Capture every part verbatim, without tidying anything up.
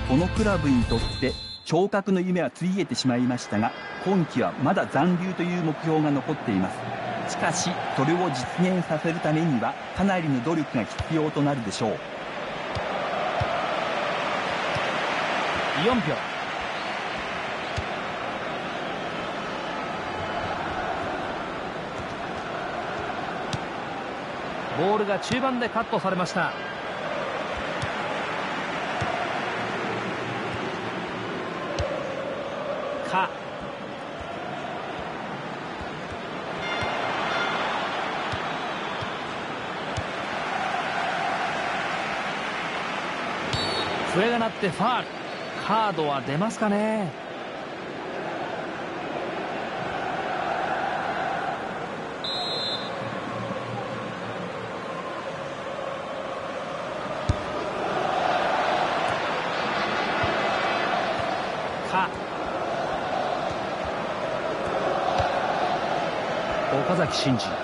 このクラブにとって昇格の夢はついえてしまいましたが、今季はまだ残留という目標が残っています。しかしそれを実現させるためにはかなりの努力が必要となるでしょう。 よんびょう。ボールが中盤でカットされました。か笛が鳴ってファール。カードは出ますかね。か岡崎慎司。う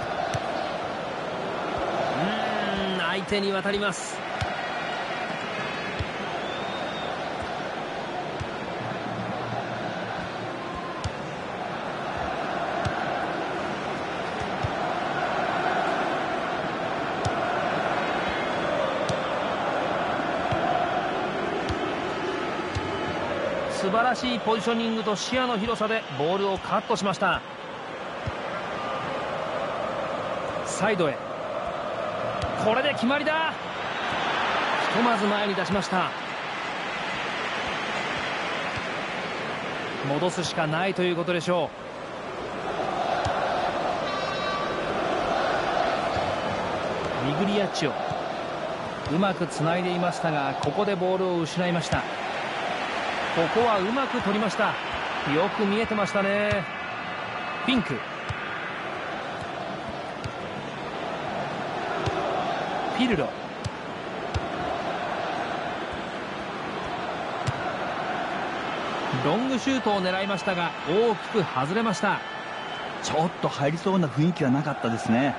ーん、相手に渡ります。素晴らしいポジショニングと視野の広さでボールをカットしました。サイドへ。これで決まりだ。ひとまず前に出しました。戻すしかないということでしょう。ミグリアッチオ、うまくつないでいましたが、ここでボールを失いました。ここはうまく取りました。よく見えてましたね。ピンク、ピルロ、ロングシュートを狙いましたが大きく外れました。 ちょっと入りそうな雰囲気はなかったですね。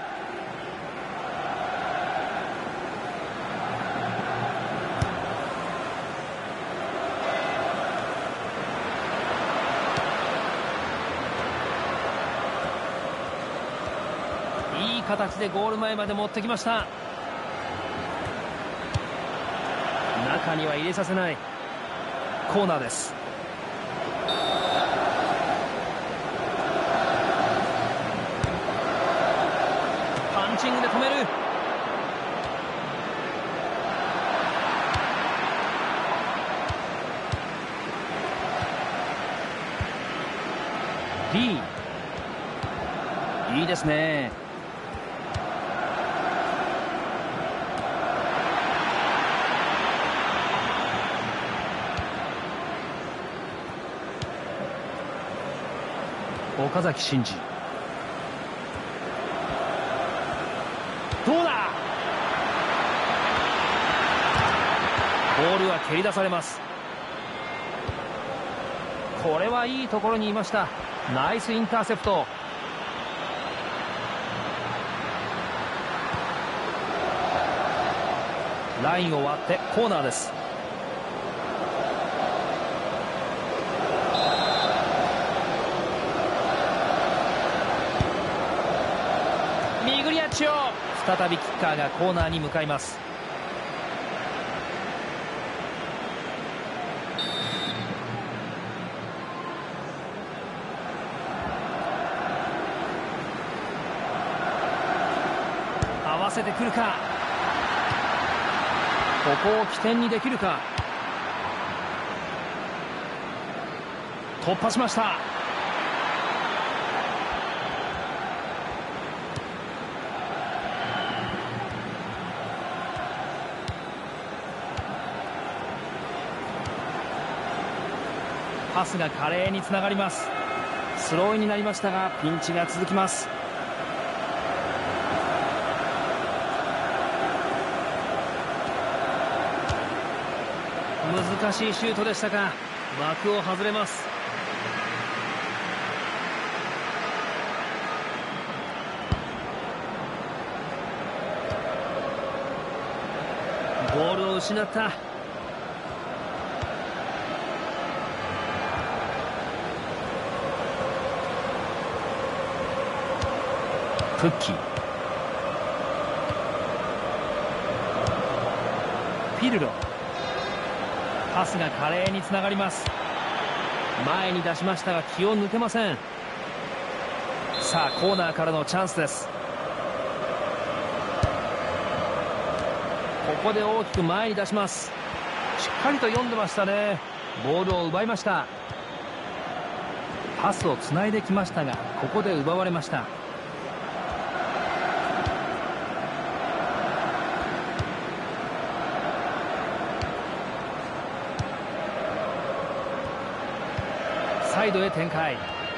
いい形でゴール前まで持ってきました。中には入れさせない。コーナーです。パンチングで止める。リー、いいですね。岡崎慎司、どうだ。ボールは蹴り出されます。これはいいところにいました。ナイスインターセプト。ラインを割ってコーナーです。ミグリアッチオ、再びキッカーがコーナーに向かいます。合わせてくるか。ここを起点にできるか。突破しました。パスが華麗につながります。スローインになりましたがピンチが続きます。難しいシュートでしたが枠を外れます。ボールを失った。 クッキー、ピルロ、パスが華麗につながります。前に出しましたが気を抜けません。さあコーナーからのチャンスです。ここで大きく前に出します。しっかりと読んでましたね。ボールを奪いました。パスをつないできましたがここで奪われました。サイドへ展開。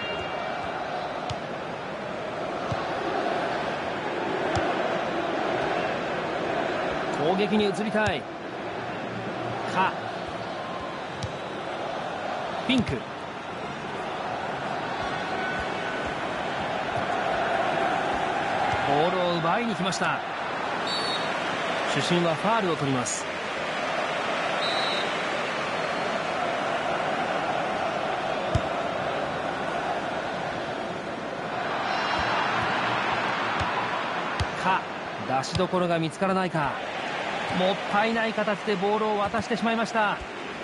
攻撃に移りたい。かピンク、ボールを奪いに来ました。主審はファールを取ります。か出しどころが見つからないか。もったいない形でボールを渡してしまいました。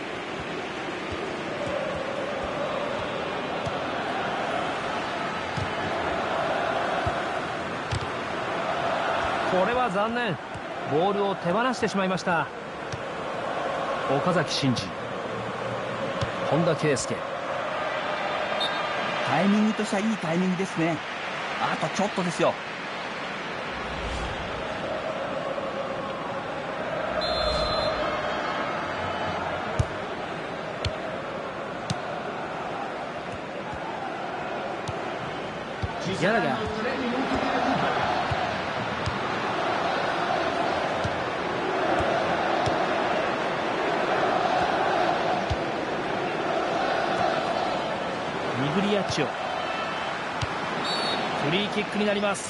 これは残念。ボールを手放してしまいました。岡崎慎司、本田圭佑。 タイミングとしてはいいタイミングですね。あとちょっとですよ。 ギャラガー、ミグリアッチオ、フリーキックになります。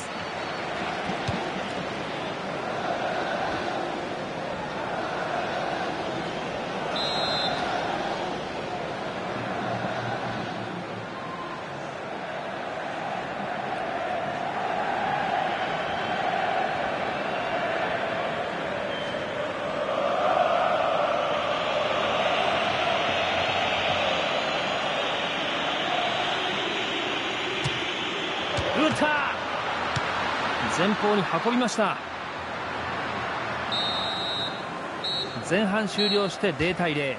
打った、前方に運びました。前半終了してゼロたいゼロ。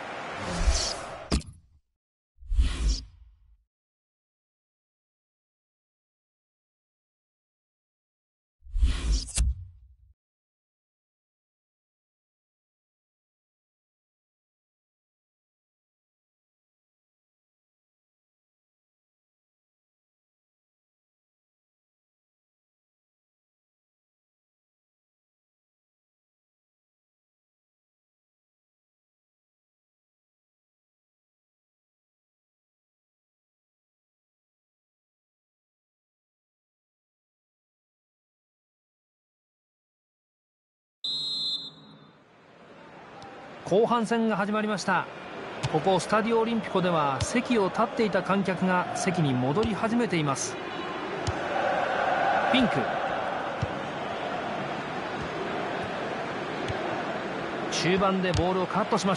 後半戦が始まりました。ここスタディオオリンピコでは席を立っていた観客が席に戻り始めています。ピンク、中盤でボールをカットしました。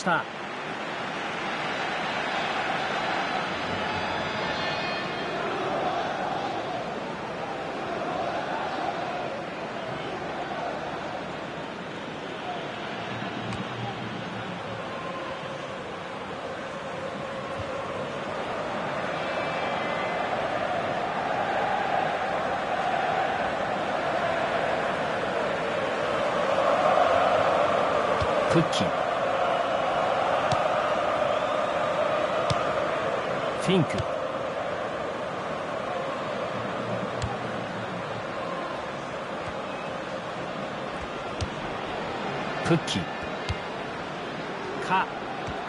クッキー、フィンク、クッキー、か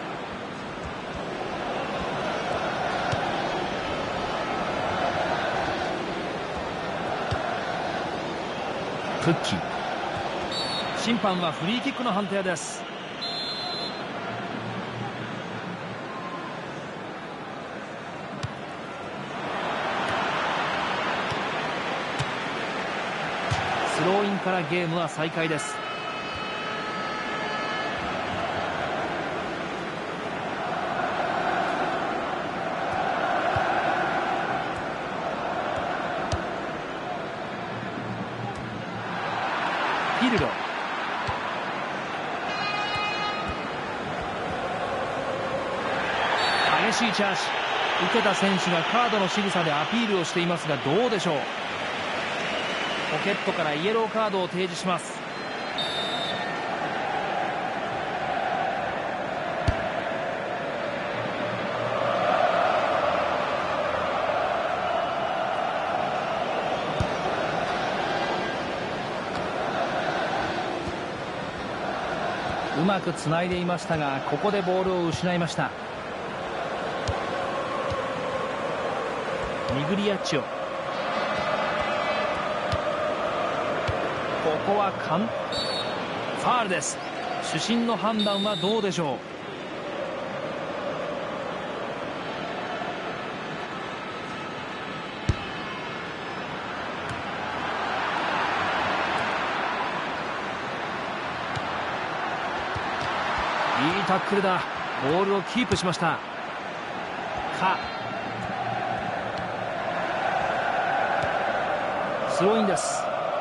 クッキー。審判はフリーキックの判定です。 ローインからゲームは再開です。ピルロ、激しいチャージ。受けた選手がカードの仕草でアピールをしていますが、どうでしょう。ポケットからイエローカードを提示します。うまくつないでいましたが、ここでボールを失いました。ミグリアッチオ、ここはカンファールです。主審の判断はどうでしょう。いいタックルだ。ボールをキープしました。かスローインです。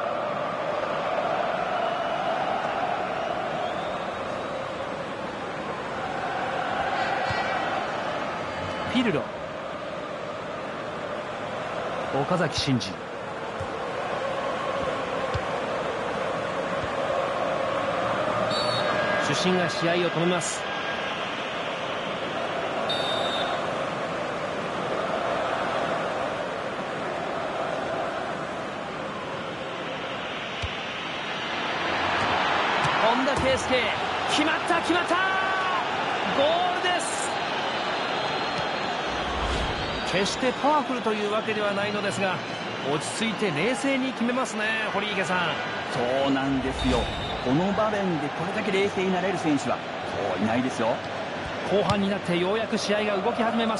ピルロ、岡崎慎司、主審が試合を止めます。本田圭佑、決まった決まった、ゴールです。決してパワフルというわけではないのですが、落ち着いて冷静に決めますね、堀池さん。 そうなんですよ。この場面でこれだけ冷静になれる選手はそういないですよ。 後半になってようやく試合が動き始めました。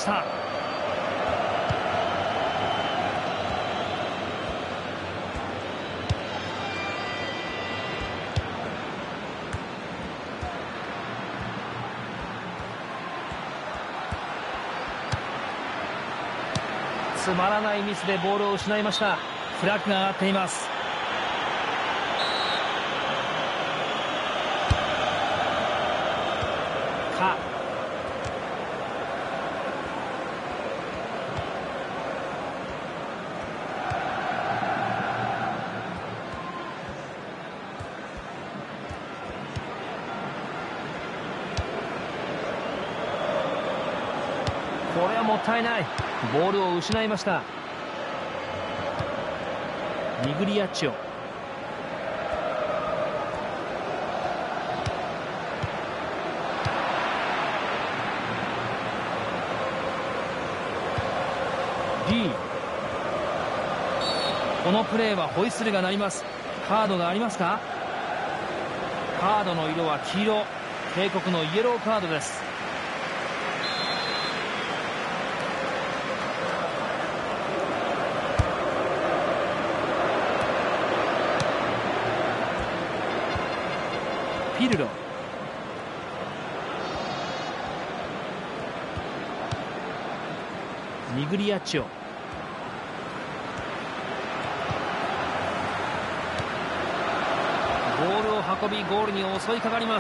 つまらないミスでボールを失いました。フラッグが上がっています。かこれはもったいない。ボールを失いました。ミグリアッチオ、D、 このプレーはホイッスルが鳴ります。カードがありますか。カードの色は黄色、警告のイエローカードです。ピルロ、ミグリアッチオ、ボールを運びゴールに襲いかかります。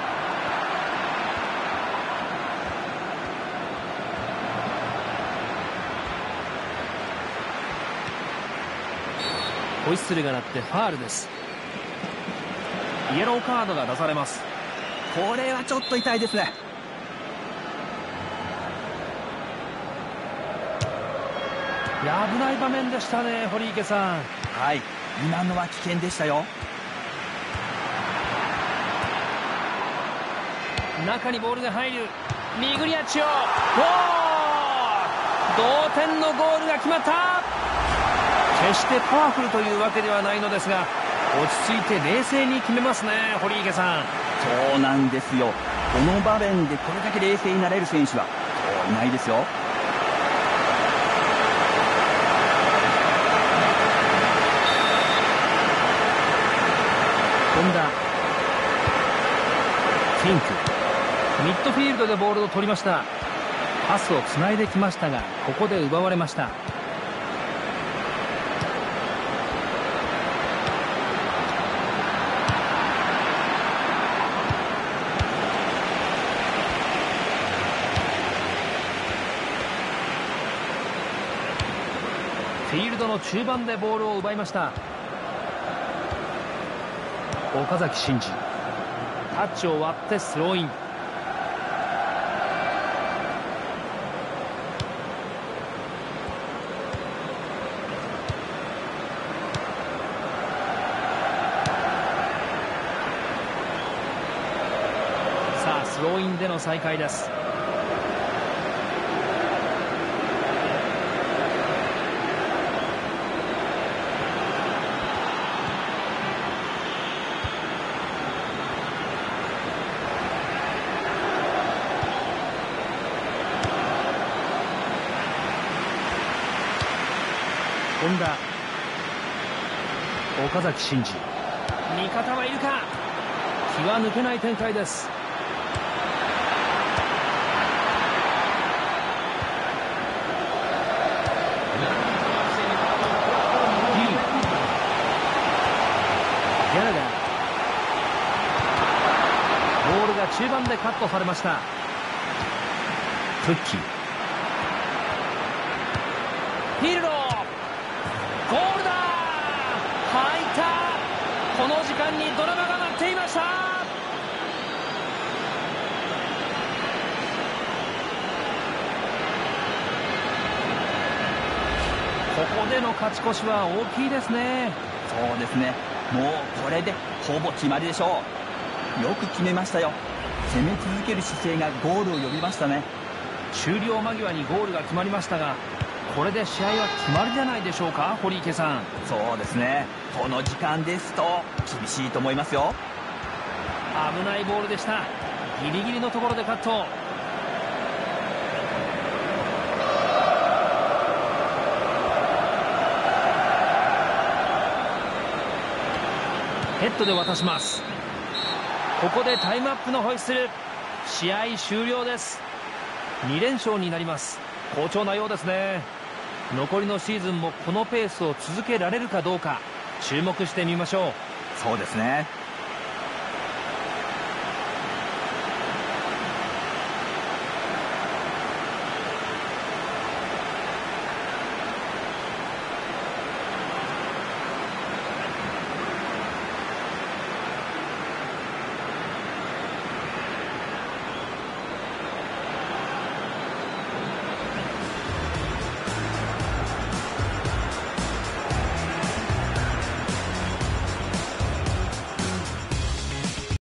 ホイッスルが鳴ってファールです。イエローカードが出されます。 これはちょっと痛いですね。 危ない場面でしたね、堀池さん。 はい、今のは危険でしたよ。 中にボールが入る。ミグリアッチオ、ゴール、同点のゴールが決まった。決してパワフルというわけではないのですが、落ち着いて冷静に決めますね、堀池さん。 そうなんですよ。この場面でこれだけ冷静になれる選手はそういないですよ。 フィンク、ミッドフィールドでボールを取りました。パスをつないできましたが、ここで奪われました。フィールドの中盤でボールを奪いました。岡崎慎司、タッチを割ってスローイン。さあスローインでの再開です。本田、岡崎慎司、味方はいるか。気は抜けない展開です。ギャラガー、ボールが中盤でカットされました。フッキー、フィールド、ゴールだ。入った。この時間にドラマが待っていました。ここでの勝ち越しは大きいですね。 そうですね、もうこれでほぼ決まりでしょう。よく決めましたよ。攻め続ける姿勢がゴールを呼びましたね。 終了間際にゴールが決まりましたが、これで試合は決まりじゃないでしょうか、堀池さん。 そうですね、この時間ですと厳しいと思いますよ。 危ないボールでした。ギリギリのところでカット。ヘッドで渡します。ここでタイムアップのホイッスル。試合終了です。に連勝になります。好調なようですね。残りのシーズンもこのペースを続けられるかどうか注目してみましょう。 そうですね。